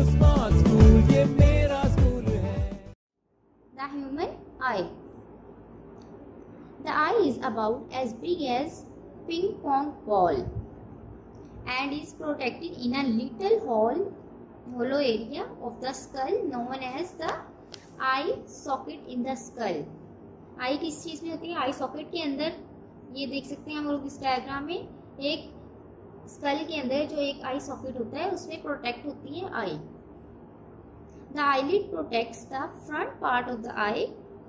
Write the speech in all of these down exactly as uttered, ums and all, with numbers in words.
Smart school, ये मेरा school है। The human eye. The eye is about as big as ping pong ball and is protected in a little hole, hollow area of the skull known as the eye socket in the skull. आई किस चीज में होती है? आई socket के अंदर। ये देख सकते हैं हम लोग इस डायग्राम में, एक स्कल के अंदर जो एक आई सॉकेट होता है उसमें प्रोटेक्ट होती है eye. The eyelid protects the front part of the eye.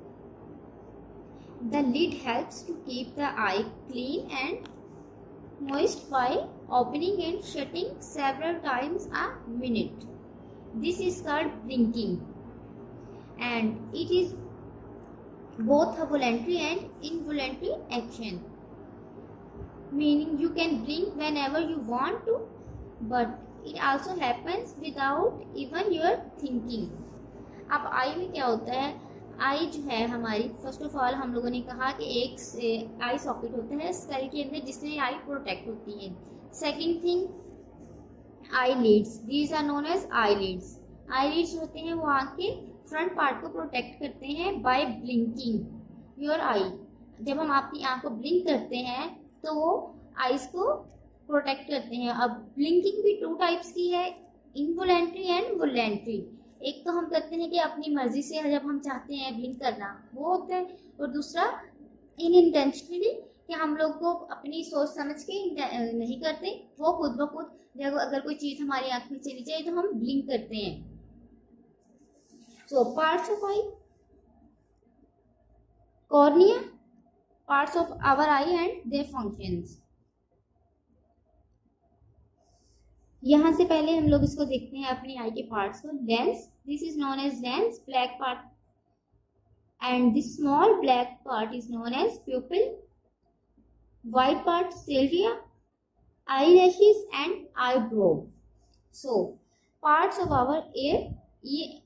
The lid helps to keep the eye clean and moist by opening and shutting several times a minute. This is called blinking, and it is both a voluntary and involuntary action, meaning you can blink whenever you want to, but it also happens without even your thinking. अब आई में क्या होता है? आई जो है हमारी, first of all हम लोगों ने कहा कि एक आई सॉकेट होता है स्कल के अंदर जिसमें आई प्रोटेक्ट होती है। Second thing, eyelids, these are known as eyelids. Eyelids होते हैं वो आँख के फ्रंट पार्ट को प्रोटेक्ट करते हैं बाय ब्लिंकिंग योर आई। जब हम आपकी आँख को ब्लिंक करते हैं तो वो आईज को प्रोटेक्ट करते हैं। अब ब्लिंकिंग भी टू टाइप्स की है, इनवॉलेंट्री एंड वॉलेंट्री। एक तो हम करते हैं कि अपनी मर्जी से जब हम चाहते हैं ब्लिंक करना वो होता है, और दूसरा इन इंटेंशनली कि हम लोग को अपनी सोच समझ के नहीं करते, वो खुद ब खुद जब अगर कोई चीज हमारी आंख में चली जाए तो हम ब्लिंक करते हैं। So parts of eye, cornea, parts of our eye and their functions. यहाँ से पहले हम लोग इसको देखते हैं अपनी आई के पार्ट्स को। Lens, this is known as lens, black part, and this small black part is known as pupil. White part सिल्विया, eyelashes and eyebrow. So parts of our ear, ये